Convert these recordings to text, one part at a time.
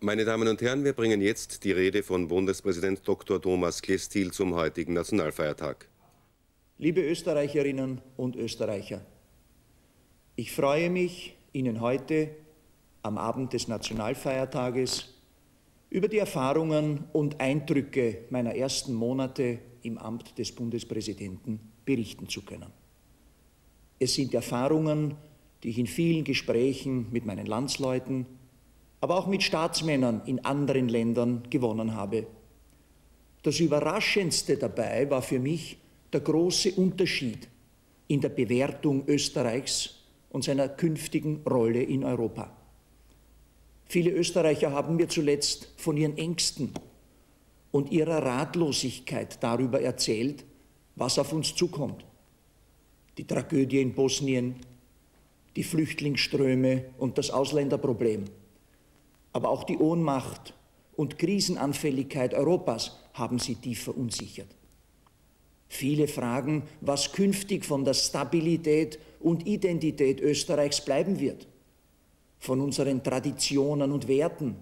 Meine Damen und Herren, wir bringen jetzt die Rede von Bundespräsident Dr. Thomas Klestil zum heutigen Nationalfeiertag. Liebe Österreicherinnen und Österreicher, ich freue mich, Ihnen heute am Abend des Nationalfeiertages über die Erfahrungen und Eindrücke meiner ersten Monate im Amt des Bundespräsidenten berichten zu können. Es sind Erfahrungen, die ich in vielen Gesprächen mit meinen Landsleuten, aber auch mit Staatsmännern in anderen Ländern gewonnen habe. Das Überraschendste dabei war für mich der große Unterschied in der Bewertung Österreichs und seiner künftigen Rolle in Europa. Viele Österreicher haben mir zuletzt von ihren Ängsten und ihrer Ratlosigkeit darüber erzählt, was auf uns zukommt. Die Tragödie in Bosnien, die Flüchtlingsströme und das Ausländerproblem. Aber auch die Ohnmacht und Krisenanfälligkeit Europas haben sie tief verunsichert. Viele fragen, was künftig von der Stabilität und Identität Österreichs bleiben wird, von unseren Traditionen und Werten.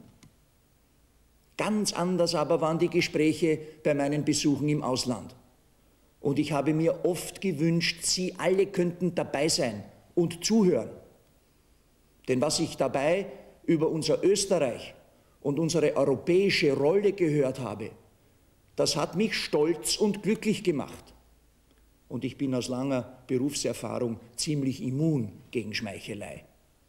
Ganz anders aber waren die Gespräche bei meinen Besuchen im Ausland. Und ich habe mir oft gewünscht, Sie alle könnten dabei sein und zuhören. Denn was ich dabei über unser Österreich und unsere europäische Rolle gehört habe, das hat mich stolz und glücklich gemacht. Und ich bin aus langer Berufserfahrung ziemlich immun gegen Schmeichelei.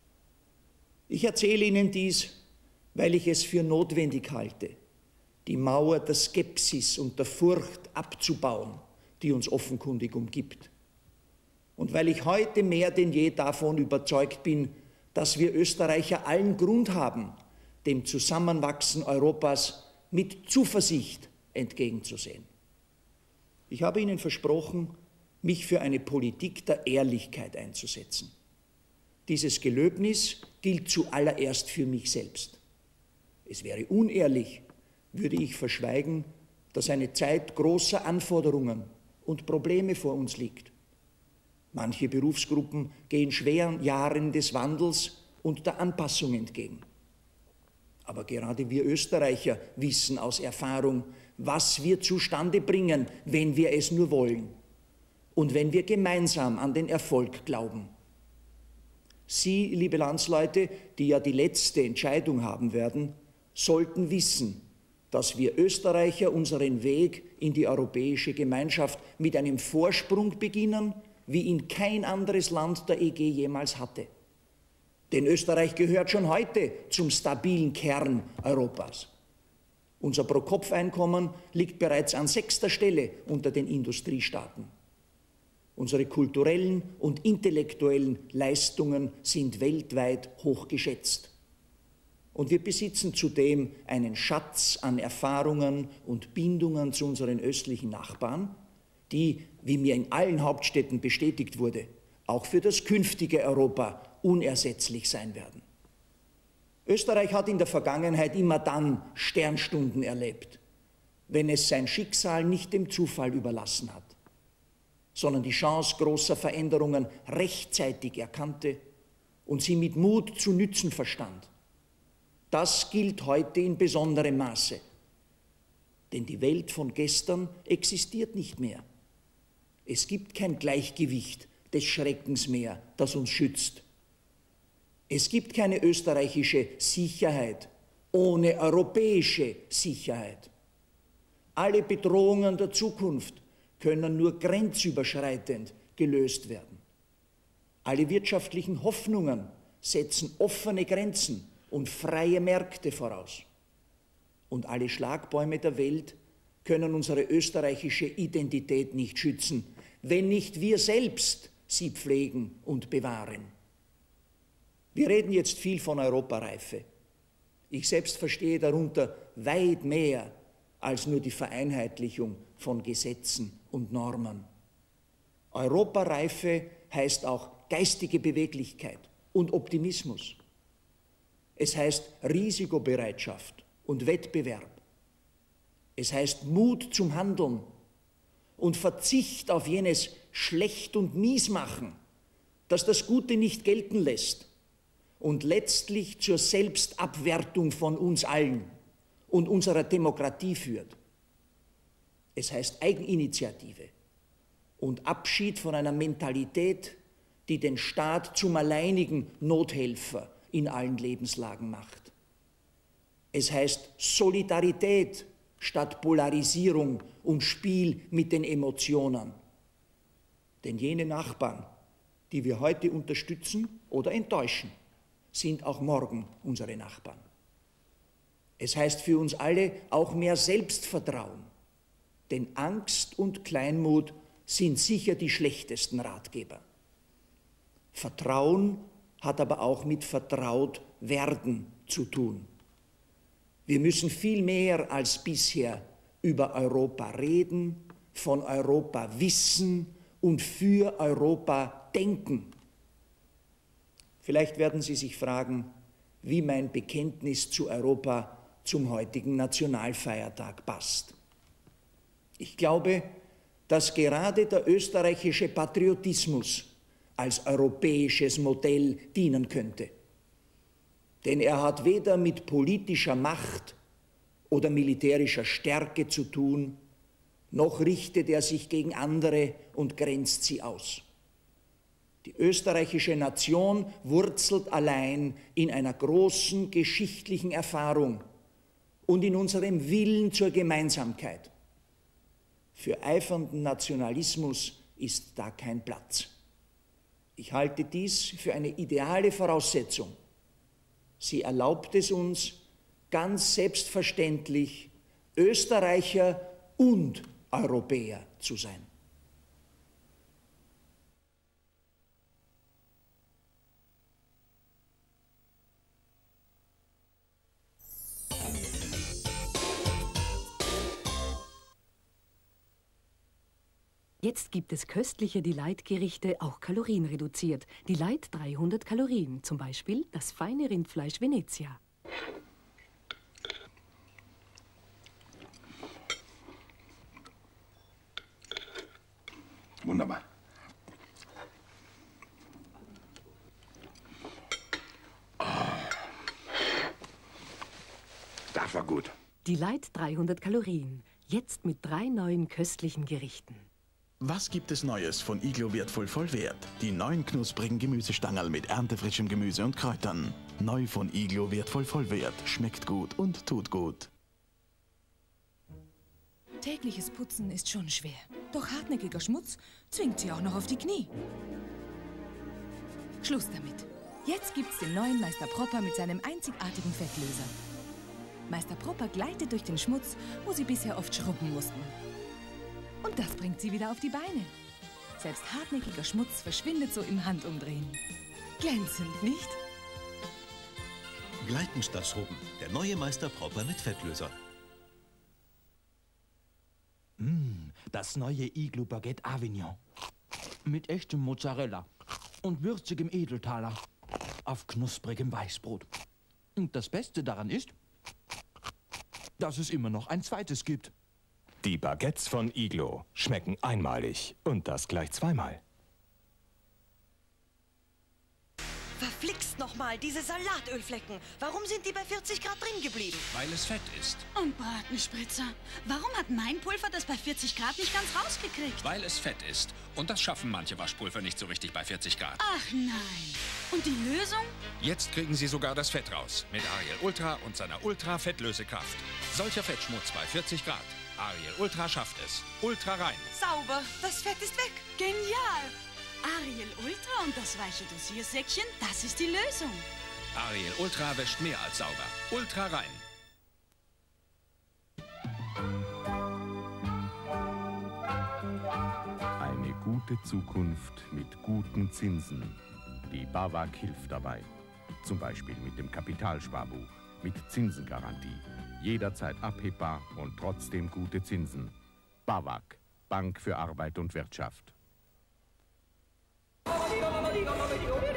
Ich erzähle Ihnen dies, weil ich es für notwendig halte, die Mauer der Skepsis und der Furcht abzubauen, die uns offenkundig umgibt. Und weil ich heute mehr denn je davon überzeugt bin, dass wir Österreicher allen Grund haben, dem Zusammenwachsen Europas mit Zuversicht entgegenzusehen. Ich habe Ihnen versprochen, mich für eine Politik der Ehrlichkeit einzusetzen. Dieses Gelöbnis gilt zuallererst für mich selbst. Es wäre unehrlich, würde ich verschweigen, dass eine Zeit großer Anforderungen und Probleme vor uns liegt. Manche Berufsgruppen gehen schweren Jahren des Wandels und der Anpassung entgegen. Aber gerade wir Österreicher wissen aus Erfahrung, was wir zustande bringen, wenn wir es nur wollen und wenn wir gemeinsam an den Erfolg glauben. Sie, liebe Landsleute, die ja die letzte Entscheidung haben werden, sollten wissen, dass wir Österreicher unseren Weg in die europäische Gemeinschaft mit einem Vorsprung beginnen, wie ihn kein anderes Land der EG jemals hatte. Denn Österreich gehört schon heute zum stabilen Kern Europas. Unser Pro-Kopf-Einkommen liegt bereits an 6. Stelle unter den Industriestaaten. Unsere kulturellen und intellektuellen Leistungen sind weltweit hoch geschätzt. Und wir besitzen zudem einen Schatz an Erfahrungen und Bindungen zu unseren östlichen Nachbarn, die, wie mir in allen Hauptstädten bestätigt wurde, auch für das künftige Europa unersetzlich sein werden. Österreich hat in der Vergangenheit immer dann Sternstunden erlebt, wenn es sein Schicksal nicht dem Zufall überlassen hat, sondern die Chance großer Veränderungen rechtzeitig erkannte und sie mit Mut zu nützen verstand. Das gilt heute in besonderem Maße, denn die Welt von gestern existiert nicht mehr. Es gibt kein Gleichgewicht des Schreckens mehr, das uns schützt. Es gibt keine österreichische Sicherheit ohne europäische Sicherheit. Alle Bedrohungen der Zukunft können nur grenzüberschreitend gelöst werden. Alle wirtschaftlichen Hoffnungen setzen offene Grenzen und freie Märkte voraus. Und alle Schlagbäume der Welt können unsere österreichische Identität nicht schützen, wenn nicht wir selbst sie pflegen und bewahren. Wir reden jetzt viel von Europareife. Ich selbst verstehe darunter weit mehr als nur die Vereinheitlichung von Gesetzen und Normen. Europareife heißt auch geistige Beweglichkeit und Optimismus. Es heißt Risikobereitschaft und Wettbewerb. Es heißt Mut zum Handeln und Verzicht auf jenes Schlecht- und Miesmachen, das das Gute nicht gelten lässt und letztlich zur Selbstabwertung von uns allen und unserer Demokratie führt. Es heißt Eigeninitiative und Abschied von einer Mentalität, die den Staat zum alleinigen Nothelfer in allen Lebenslagen macht. Es heißt Solidarität statt Polarisierung und Spiel mit den Emotionen. Denn jene Nachbarn, die wir heute unterstützen oder enttäuschen, sind auch morgen unsere Nachbarn. Es heißt für uns alle auch mehr Selbstvertrauen, denn Angst und Kleinmut sind sicher die schlechtesten Ratgeber. Vertrauen hat aber auch mit Vertrautwerden zu tun. Wir müssen viel mehr als bisher über Europa reden, von Europa wissen und für Europa denken. Vielleicht werden Sie sich fragen, wie mein Bekenntnis zu Europa zum heutigen Nationalfeiertag passt. Ich glaube, dass gerade der österreichische Patriotismus als europäisches Modell dienen könnte. Denn er hat weder mit politischer Macht oder militärischer Stärke zu tun, noch richtet er sich gegen andere und grenzt sie aus. Die österreichische Nation wurzelt allein in einer großen geschichtlichen Erfahrung und in unserem Willen zur Gemeinsamkeit. Für eifernden Nationalismus ist da kein Platz. Ich halte dies für eine ideale Voraussetzung. Sie erlaubt es uns, ganz selbstverständlich Österreicher und Europäer zu sein. Jetzt gibt es köstliche Delight-Gerichte, auch kalorienreduziert. Delight 300 Kalorien, zum Beispiel das feine Rindfleisch Venezia. Wunderbar. Oh. Das war gut. Delight 300 Kalorien, jetzt mit 3 neuen köstlichen Gerichten. Was gibt es Neues von Iglo Wertvoll Vollwert? Die neuen knusprigen Gemüsestangerl mit erntefrischem Gemüse und Kräutern. Neu von Iglo Wertvoll Vollwert. Schmeckt gut und tut gut. Tägliches Putzen ist schon schwer. Doch hartnäckiger Schmutz zwingt sie auch noch auf die Knie. Schluss damit. Jetzt gibt's den neuen Meister Propper mit seinem einzigartigen Fettlöser. Meister Propper gleitet durch den Schmutz, wo sie bisher oft schrubben mussten. Und das bringt sie wieder auf die Beine. Selbst hartnäckiger Schmutz verschwindet so im Handumdrehen. Glänzend, nicht? Gleiten statt Schrubben. Der neue Meister Propper mit Fettlöser. Das neue Iglo Baguette Avignon. Mit echtem Mozzarella und würzigem Edeltaler. Auf knusprigem Weißbrot. Und das Beste daran ist, dass es immer noch ein zweites gibt. Die Baguettes von Iglo schmecken einmalig und das gleich zweimal. Verflixt nochmal, diese Salatölflecken. Warum sind die bei 40 Grad drin geblieben? Weil es Fett ist. Und Bratenspritzer. Warum hat mein Pulver das bei 40 Grad nicht ganz rausgekriegt? Weil es Fett ist. Und das schaffen manche Waschpulver nicht so richtig bei 40 Grad. Ach nein. Und die Lösung? Jetzt kriegen Sie sogar das Fett raus. Mit Ariel Ultra und seiner Ultra-Fettlösekraft. Solcher Fettschmutz bei 40 Grad. Ariel Ultra schafft es. Ultra rein. Sauber, das Fett ist weg. Genial. Ariel Ultra und das weiche Dosiersäckchen, das ist die Lösung. Ariel Ultra wäscht mehr als sauber. Ultra rein. Eine gute Zukunft mit guten Zinsen. Die BAWAG hilft dabei. Zum Beispiel mit dem Kapitalsparbuch, mit Zinsengarantie. Jederzeit abhebbar und trotzdem gute Zinsen. BAWAG, Bank für Arbeit und Wirtschaft.